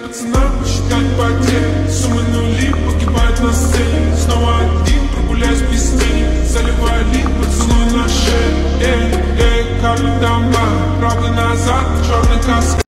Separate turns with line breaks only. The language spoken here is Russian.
Пацанам посчитать потери, суммы нули погибают на сцене. Снова один, прогуляюсь без тени, заливаю лик, поцелуй на шее. Эй, эй, капли дома, правый назад, черный каскад.